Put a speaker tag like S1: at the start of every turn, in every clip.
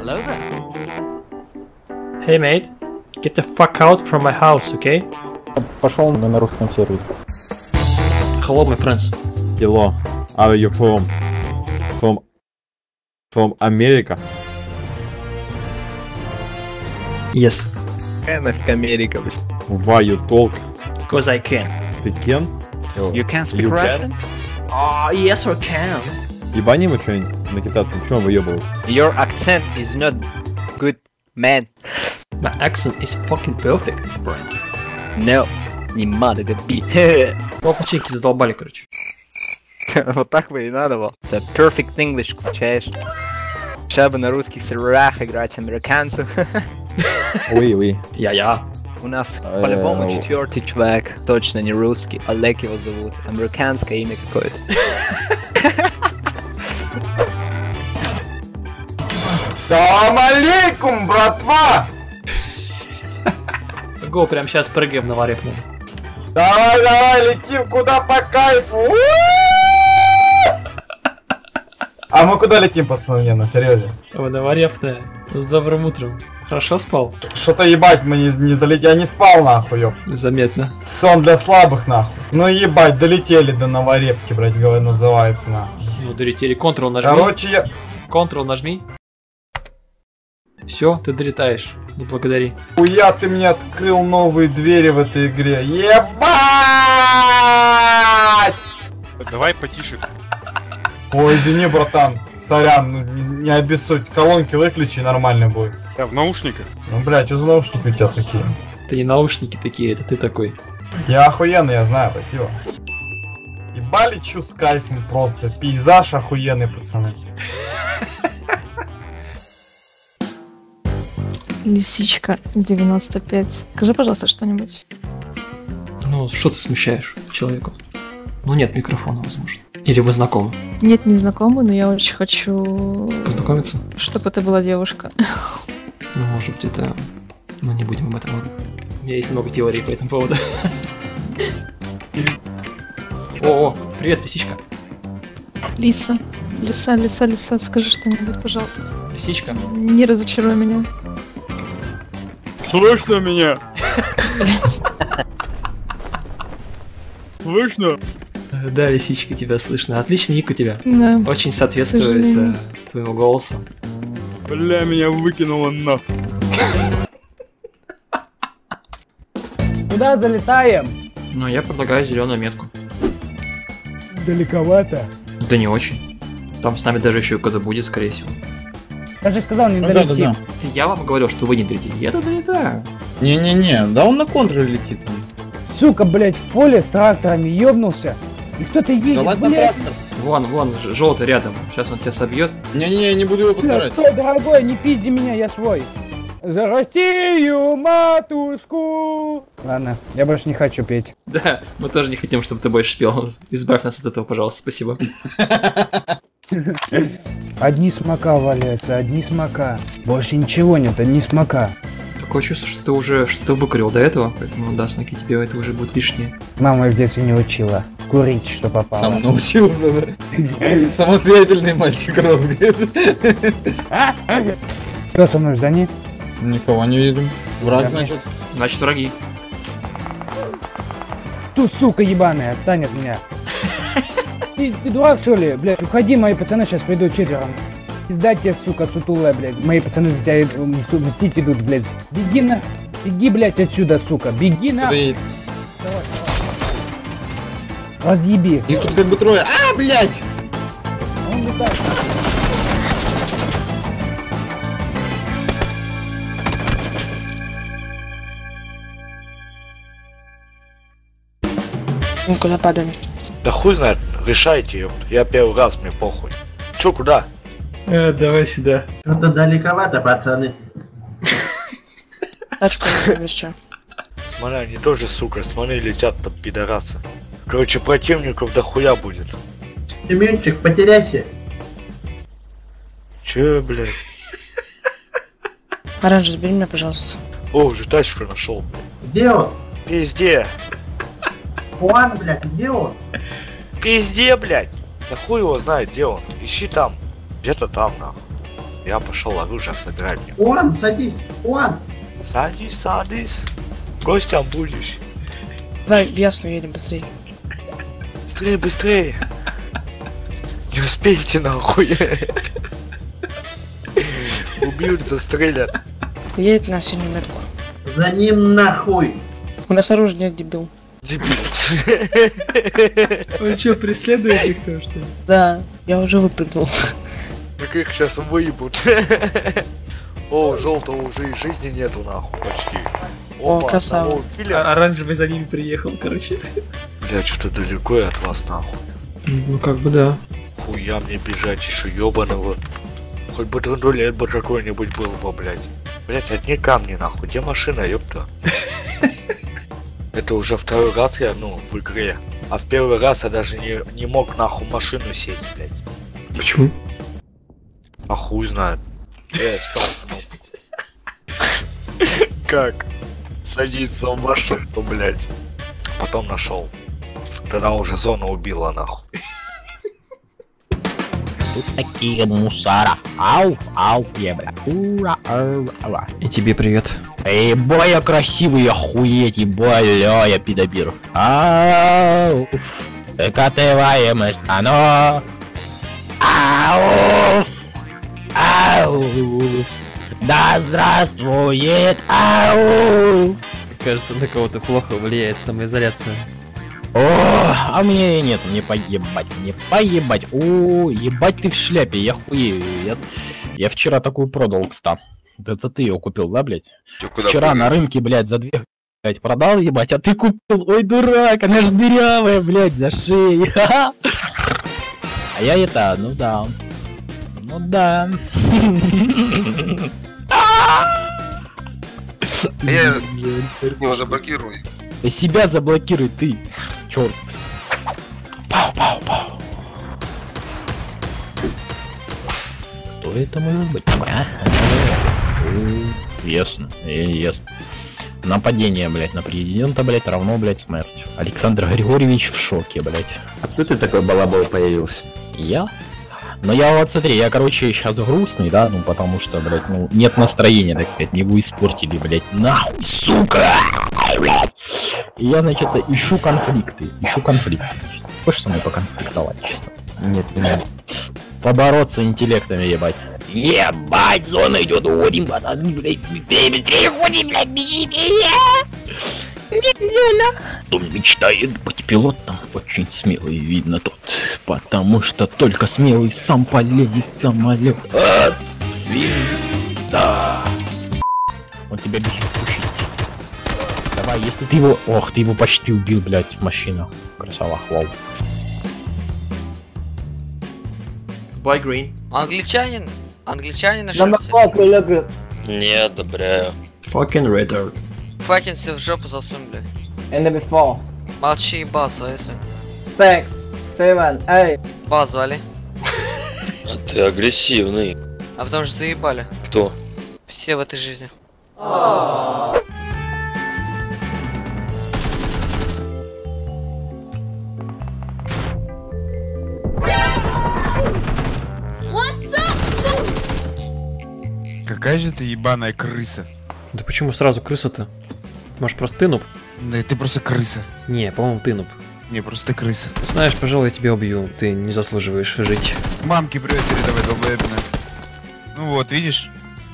S1: Hello there.
S2: Hey mate, get the fuck out from my house, okay?
S3: Пошел на русском сервере.
S2: Hello, my friends.
S4: Hello, are you from America?
S2: Yes,
S5: Америка.
S4: Why you talk?
S2: because I can.
S4: Ты can?
S5: You can speak
S4: You
S5: Russian?
S2: Oh, yes, I can.
S4: Ебани ему что-нибудь на китайском, чё он выебывается?
S5: Your accent is not good, man.
S2: My accent is fucking perfect, friend.
S5: No, не надо гопи.
S2: Опа, чеки задолбали, короче.
S5: Вот так бы и надо было. Это perfect English включаешь. Сейчас бы на русских серверах играть американцев.
S4: Уи.
S2: Я.
S5: У нас по-любому четвертый чувак, точно не русский, Олег его зовут, американское имя какое-то.
S6: Салам алейкум, братва!
S2: Го, прям сейчас прыгаем на варев.
S6: Давай, летим куда по кайфу! А мы куда летим, пацаны, не, на серьезе?
S2: На варевная. С добрым утром. Хорошо спал?
S6: Что-то ебать, мы не долетели, я не спал нахуй, ёп.
S2: Заметно.
S6: Сон для слабых нахуй. Ну ебать, долетели до Новорепки, блядь, называется нахуй.
S2: Ну, долетели. Ctrl нажми.
S6: Короче, я...
S2: Ctrl нажми. Все, ты долетаешь. Не благодари.
S6: Хуя ты мне открыл новые двери в этой игре. Ебать!
S7: Давай потише.
S6: Ой, извини, братан. Сорян, ну, не обессудь. Колонки выключи, нормально будет.
S7: Я в наушниках.
S6: Ну, бля, что за наушники у тебя такие?
S2: Это не наушники такие, это ты такой.
S6: Я охуенный, я знаю, спасибо. Ебали чу с кайфом просто. Пейзаж охуенный, пацаны.
S8: Лисичка 95. Скажи, пожалуйста, что-нибудь.
S2: Ну, что ты смущаешь человеку? Ну, нет микрофона, возможно. Или вы знакомы?
S8: Нет, не знакомы, но я очень хочу...
S2: Познакомиться?
S8: Чтобы это была девушка.
S2: Ну, может быть, это... Ну, не будем об этом. У меня есть много теорий по этому поводу. О, привет, лисичка.
S8: Лиса, скажи что-нибудь, пожалуйста.
S2: Лисичка.
S8: Не разочаруй меня.
S7: Слышно меня? Слышно?
S2: Да, лисичка, тебя слышно. Отличный ник у тебя.
S8: Да.
S2: Очень соответствует твоему голосу.
S7: Бля, меня выкинуло нахуй.
S9: Куда залетаем?
S2: Ну, я предлагаю зеленую метку.
S9: Далековато.
S2: Да не очень. Там с нами даже еще кто-то будет, скорее всего.
S9: Я же сказал, не долетим.
S2: Это я вам говорил, что вы не долетите. Я-то долетаю.
S3: Не-не-не, да он на контуре летит.
S9: Сука, блять, в поле с тракторами ёбнулся. И кто-то едет,
S3: Залазь на
S9: блядь.
S3: трактор.
S2: Вон, желтый рядом. Сейчас он тебя собьет.
S3: Не-не-не, я не буду его подбирать.
S9: Стой, дорогой, не пизди меня, я свой. За Россию, матушку. Ладно, я больше не хочу петь.
S2: Да, мы тоже не хотим, чтобы ты больше пел. Избавь нас от этого, пожалуйста, спасибо.
S9: Одни смока валяются, одни смока. Больше ничего нет, одни смока.
S2: Такое чувство, что ты уже что-то выкурил до этого, поэтому да, знаки тебе это уже будет лишнее.
S9: Мама в детстве не учила. Курить, что попало.
S3: Сам научился, да? Самостоятельный мальчик рос, говорит.
S9: Кто со мной в здании?
S3: Никого не видим. Враг, значит.
S2: Значит, враги.
S9: Ту сука ебаная, отстань от меня. Ты дурак, что ли? Блядь, уходи, мои пацаны сейчас придут четвером. Пизда тебе, сука, сутулая, блядь. Мои пацаны за тебя мстить идут, блядь. Беги, блядь, отсюда, сука. Беги на.
S3: Стоит.
S9: Разъеби.
S3: Их тут как бы трое. А, блядь!
S9: Он летает.
S10: Ну, куда падаем?
S11: Да хуй знает, решайте, ёпт. Я первый раз, мне похуй. Чё, куда?
S2: Давай сюда.
S12: Что-то далековато, пацаны.
S10: Тачку еще.
S11: Смотри, они тоже, сука, смотри, летят под пидораса. Короче, противников дохуя будет.
S12: Семенчик, потеряйся.
S11: Чё, блядь?
S10: Оранж, забери меня, пожалуйста.
S11: О, уже тачку нашел.
S12: Где он?
S11: Пизде.
S12: Хуан, блядь, где он?
S11: Пизде, блядь. Да хуй его знает, где он. Ищи там. Где-то там, нахуй. Я пошел оружие собирать.
S12: Уан, садись, Уан.
S11: Садись, садись. Гостям будешь.
S10: Давай в Ясную едем быстрее.
S11: Быстрее, быстрее. Не успеете нахуй. Убьют, застрелят.
S10: Едет на синюю метку.
S12: За ним нахуй.
S10: У нас оружия нет, дебил.
S11: Дебил.
S2: Он что, преследует их то, что ли?
S10: Да, я уже выпрыгнул.
S11: Так их сейчас выебут. О, желтого уже и жизни нету нахуй почти.
S10: О, красава.
S11: одного убили.
S2: Оранжевый за ними приехал, короче.
S11: Бля, что-то далеко я от вас нахуй.
S2: Ну как бы да.
S11: Хуя мне бежать еще ёбаного. Хоть бы драндулет бы какой-нибудь был бы, блядь. Блядь, одни камни нахуй. Где машина, ёпта? Это уже второй раз я, в игре. А в первый раз я даже не мог нахуй машину сесть, блядь.
S2: Почему?
S11: А хуй знает. Я искал, как садиться в машину, блядь. Потом нашел. Тогда уже зона убила нахуй.
S1: Тут такие мусора. Ау, ау, я, бля. Ура, ура.
S2: И тебе привет.
S1: Эй, бой, я красивый, охуеть, бля, я пидобир. Ау, выкатываем оно. Ау, ау, да здравствует, ау.
S2: Кажется, на кого-то плохо влияет самоизоляция.
S1: О, а мне нет, мне поебать. О, ебать ты в шляпе, я хуею. Я вчера такую продал, кстати. Это ты ее купил, да, блять? Вчера на рынке, блять, за 2, блять, продал, ебать, а ты купил. Ой, дурак, она ж дырявая, блять, за шею. А я это, ну да.
S13: Я его заблокирую.
S1: Себя заблокируй ты, черт. Пау. Кто это может быть? Ясно. Нападение, блять, на президента, блять, равно, блять, смерть. Александр Григорьевич в шоке, блять.
S14: А кто ты такой балабол появился?
S1: Я? Ну я вот смотри, я короче сейчас грустный, да, потому что, блять, нет настроения, так сказать, его испортили, блять, нахуй, сука! И я, значит, ищу конфликты. Хочешь со мной поконфликтовать, честно?
S14: Нет, не надо.
S1: Побороться интеллектами, ебать. Ебать, зона идет, уходим, пацаны, блядь, быстрее уходим, блядь, кто мечтает быть пилотом, очень смелый, видно тот, потому что только смелый сам полезет в самолет. Да. Он тебя бежит пушить. Давай, если ты его... Ох, ты его почти убил, блядь, машина. Красава, вау.
S2: Bye, Green.
S15: Англичанин ошибся.
S16: Не одобряю.
S2: Fucking retard.
S15: Факин все в жопу засунь, блядь.
S17: In the before.
S15: Молчи, базу, если.
S17: 6, 7, 8.
S15: Базу, али.
S16: А ты агрессивный.
S15: А потому что заебали.
S16: Кто?
S15: Все в этой жизни.
S7: Какая же ты ебаная крыса.
S2: Да почему сразу крыса-то? Может, просто ты нуб?
S7: Да ты просто крыса.
S2: Не, по-моему, ты нуб.
S7: Не, просто ты крыса.
S2: Знаешь, пожалуй, я тебя убью. Ты не заслуживаешь жить.
S7: Мамке привет передавай, долбоебина. Ну вот, видишь?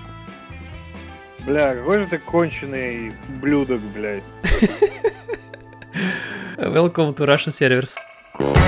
S18: Бля, какой же ты конченый блюдок, блядь.
S2: Welcome to Russian servers.